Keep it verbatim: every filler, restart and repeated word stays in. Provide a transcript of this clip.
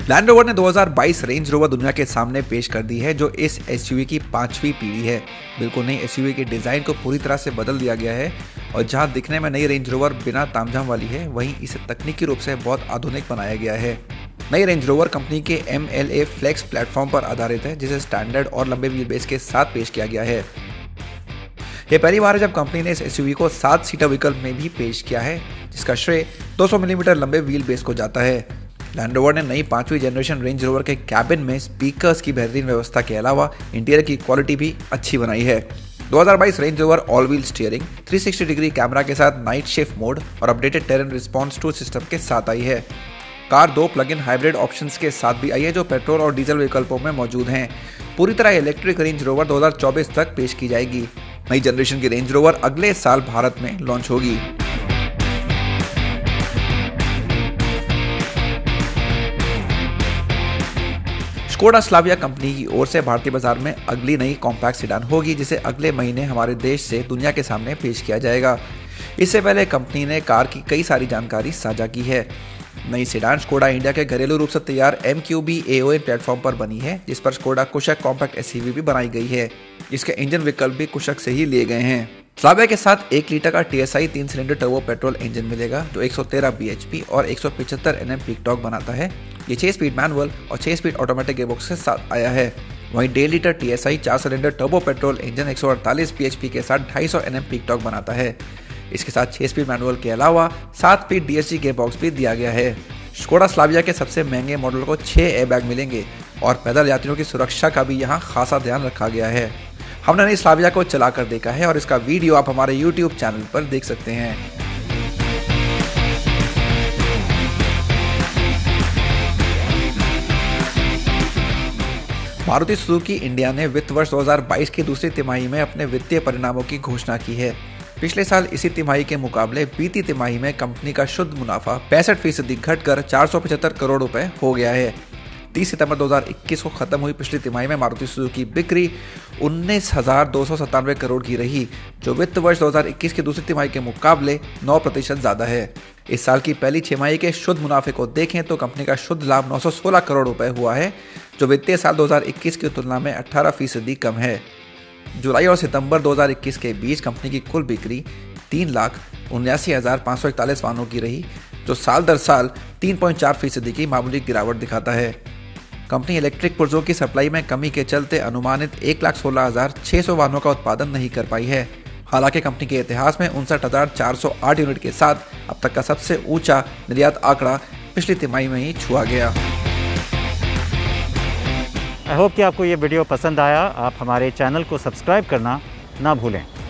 Land rover ने दो हज़ार बाईस रेंज रोवर दुनिया के सामने पेश कर दी है, जो इस एसयूवी की पांचवी पीढ़ी है। बिल्कुल नई एसयूवी के डिजाइन को पूरी तरह से बदल दिया गया है और जहां दिखने में नई रेंज रोवर बिना तामझाम वाली है, वहीं इसे तकनीकी रूप से बहुत आधुनिक बनाया गया है। नई रेंज रोवर कंपनी के M L A flex platform पर आधारित है, जिसे स्टैंडर्ड और लंबे व्हील बेस के साथ पेश किया गया है। यह पहली बार है जब कंपनी ने इस एसयूवी को सात सीटर विकल्प में भी पेश किया है, जिसका श्रेय दो सौ मिलीमीटर लंबे व्हील बेस को जाता है। लैंड रोवर ने नई पांचवी जनरेशन रेंज रोवर के कैबिन में स्पीकर्स की बेहतरीन व्यवस्था के अलावा इंटीरियर की क्वालिटी भी अच्छी बनाई है। दो हज़ार बाईस range rover all wheel steering, तीन सौ साठ डिग्री कैमरा के साथ नाइट शिफ्ट मोड और updated terrain response two system के साथ आई है। कार दो प्लग इन हाइब्रिड ऑप्शंस के साथ भी आई है, जो पेट्रोल और डीजल विकल्पों में मौजूद हैं। पूरी तरह इलेक्ट्रिक रेंज रोवर दो हज़ार चौबीस तक पेश की जाएगी। नई जनरेशन की रेंज रोवर अगले साल भारत में लॉन्च होगी। स्कोडा स्लाविया कंपनी की ओर से भारतीय बाजार में अगली नई कॉम्पैक्ट सेडान होगी, जिसे अगले महीने हमारे देश से दुनिया के सामने पेश किया जाएगा। इससे पहले कंपनी ने कार की कई सारी जानकारी साझा की है। नई सेडान स्कोडा इंडिया के घरेलू रूप से तैयार M Q B A O N platform पर बनी है, जिस पर स्कोडा कुशक कॉम्पैक्ट एसयूवी भी बनाई गई है। इसके इंजन विकल्प भी कुशक से ही लिए गए हैं। स्लाविया के साथ एक लीटर का टी एस आई तीन सिलेंडर टर्बो पेट्रोल इंजन मिलेगा, जो एक सौ तेरह बी एच पी और एक सौ पचहत्तर एन एम पीक टॉर्क बनाता है। ये छह स्पीड मैनुअल और छह स्पीड ऑटोमेटिक गियरबॉक्स के साथ आया है। वहीं डेढ़ लीटर टी एस आई चार सिलेंडर टर्बो पेट्रोल इंजन एक सौ अड़तालीस बी एच पी के साथ ढाई सौ एन एम पीक टॉर्क बनाता है। इसके साथ छह स्पीड मैनुअल के अलावा सात speed D S G gearbox भी दिया गया है। स्कोडा स्लाविया के सबसे महंगे मॉडल को छह एयरबैग मिलेंगे और पैदल यात्रियों की सुरक्षा का भी यहाँ खासा ध्यान रखा गया है। हमने नई स्लाविया को चलाकर देखा है और इसका वीडियो आप हमारे यूट्यूब चैनल पर देख सकते हैं। मारुति सुजुकी इंडिया ने वित्त वर्ष दो हज़ार बाईस की दूसरी तिमाही में अपने वित्तीय परिणामों की घोषणा की है। पिछले साल इसी तिमाही के मुकाबले बीती तिमाही में कंपनी का शुद्ध मुनाफा पैंसठ फीसदी घटकर चार सौ पचहत्तर करोड़ रुपए हो गया है। तीस सितंबर दो हज़ार इक्कीस को खत्म हुई पिछली तिमाही में मारुति सुजुकी बिक्री उन्नीस हजार दो सौ सत्तानवे करोड़ की रही, जो वित्त वर्ष दो हज़ार इक्कीस की दूसरी तिमाही के मुकाबले नौ प्रतिशत ज्यादा है। इस साल की पहली छमाही के शुद्ध मुनाफे को देखें तो कंपनी का शुद्ध लाभ नौ सौ सोलह करोड़ रुपए हुआ है, जो वित्तीय साल दो हज़ार इक्कीस की तुलना में अठारह फीसदी कम है। जुलाई और सितंबर दो हज़ार इक्कीस के बीच कंपनी की कुल बिक्री तीन लाख उन्यासी हजार पाँच सौ इकतालीस वाहनों की रही, जो साल दर साल तीन पॉइंट चार फीसदी की मामूली गिरावट दिखाता है। कंपनी इलेक्ट्रिक पुर्जों की सप्लाई में कमी के चलते अनुमानित एक लाख सोलह हजार छह सौ वाहनों का उत्पादन नहीं कर पाई है। हालांकि कंपनी के इतिहास में उनसठ हजार चार सौ आठ यूनिट के साथ अब तक का सबसे ऊंचा निर्यात आंकड़ा पिछली तिमाही में ही छुआ गया। आई होप कि आपको ये वीडियो पसंद आया। आप हमारे चैनल को सब्सक्राइब करना ना भूलें।